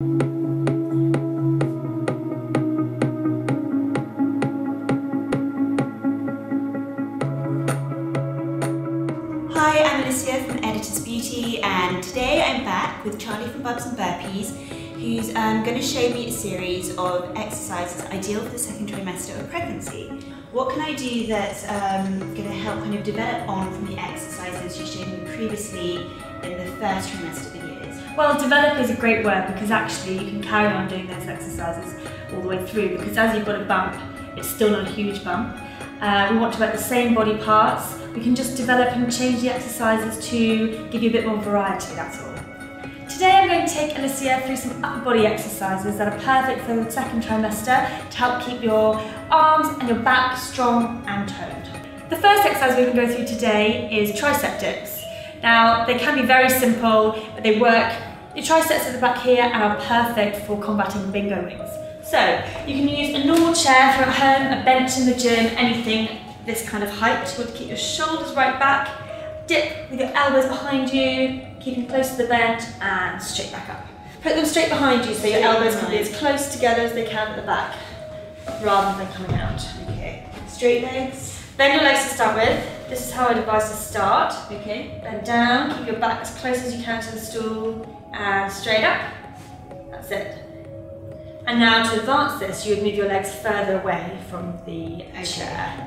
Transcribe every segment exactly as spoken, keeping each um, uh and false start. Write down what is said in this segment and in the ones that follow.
Hi, I'm Alicia from Editor's Beauty, and today I'm back with Charlie from Bumps Burpees, who's um, going to show me a series of exercises ideal for the second trimester of pregnancy. What can I do that's um, going to help kind of develop on from the exercises you showed me previously in the first trimester videos? Well, develop is a great word because actually you can carry on doing those exercises all the way through, because as you've got a bump, it's still not a huge bump. Uh, we want to work the same body parts. We can just develop and change the exercises to give you a bit more variety, that's all. Today I'm going to take Alicia through some upper body exercises that are perfect for the second trimester to help keep your arms and your back strong and toned. The first exercise we're going to go through today is tricep dips. Now, they can be very simple, but they work. Your triceps at the back here and are perfect for combating bingo wings. So, you can use a normal chair from at home, a bench in the gym, anything this kind of height. You want to keep your shoulders right back, dip with your elbows behind you, keeping close to the bench and straight back up. Put them straight behind you so your elbows can be as close together as they can at the back, rather than coming out. Okay. Straight legs. Bend your legs to start with. This is how I'd advise to start. Okay. Bend down, keep your back as close as you can to the stool, and straight up. That's it. And now to advance this, you would move your legs further away from the chair.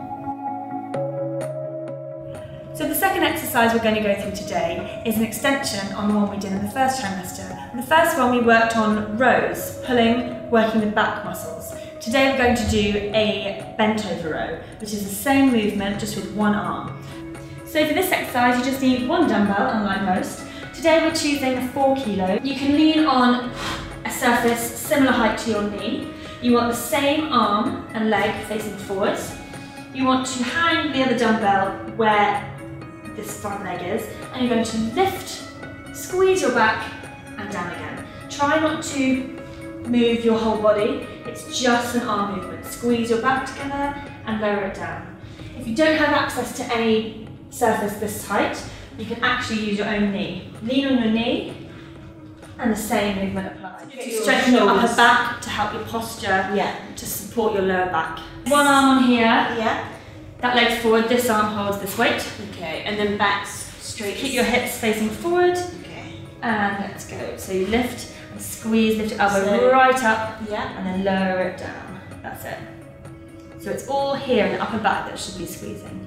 So the second exercise we're going to go through today is an extension on the one we did in the first trimester. In the first one we worked on rows, pulling, working the back muscles. Today we're going to do a bent over row, which is the same movement just with one arm. So for this exercise you just need one dumbbell, unlike most. Today we're choosing four kilo. You can lean on a surface similar height to your knee. You want the same arm and leg facing forwards. You want to hang the other dumbbell where this front leg is, and you're going to lift, squeeze your back and down again. Try not to move your whole body, it's just an arm movement. Squeeze your back together and lower it down. If you don't have access to any surface this height, you can actually use your own knee. Lean on your knee and the same movement applies. Strengthen your upper back to help your posture, yeah, to support your lower back. One arm on here. Yeah. That leg's forward, this arm holds this weight. Okay, and then back straight. Keep your hips facing forward. Okay. And let's go. So you lift and squeeze, lift your elbow So, right up, yeah, and then lower it down. That's it. So it's all here in the upper back that should be squeezing.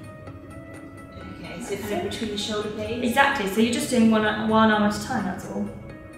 Okay, so kind of between the shoulder blades? Exactly, so you're just doing one, one arm at a time, that's all.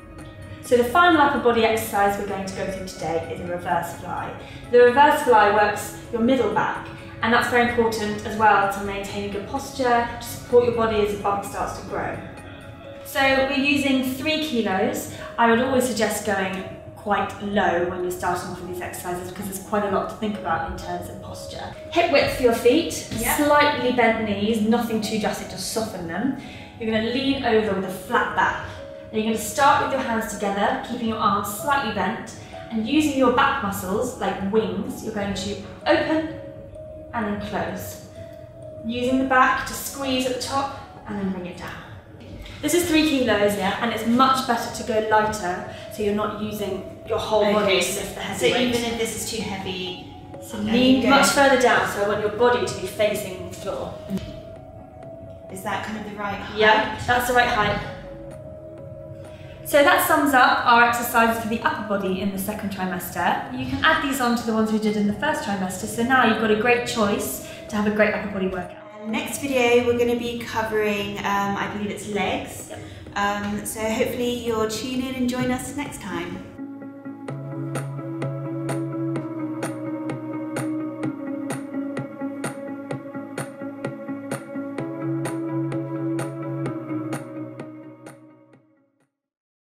So the final upper body exercise we're going to go through today is a reverse fly. The reverse fly works your middle back, and that's very important as well to maintain a good posture, to support your body as the bump starts to grow. So we're using three kilos. I would always suggest going quite low when you're starting off with these exercises because there's quite a lot to think about in terms of posture. Hip width for your feet, yeah. Slightly bent knees, nothing too drastic, just soften them. You're going to lean over with a flat back. And you're going to start with your hands together, keeping your arms slightly bent, and using your back muscles like wings, you're going to open and then close. Using the back to squeeze at the top and then bring it down. This is three kilos, yeah, and it's much better to go lighter so you're not using your whole okay, body to so, lift the heavy so weight. even if this is too heavy, so lean much further down, so I want your body to be facing the floor. Is that kind of the right height? Yeah, that's the right height. So that sums up our exercises for the upper body in the second trimester. You can add these on to the ones we did in the first trimester, so now you've got a great choice to have a great upper body workout. And next video we're going to be covering, um, I believe it's legs, Yep. um, so hopefully you'll tune in and join us next time.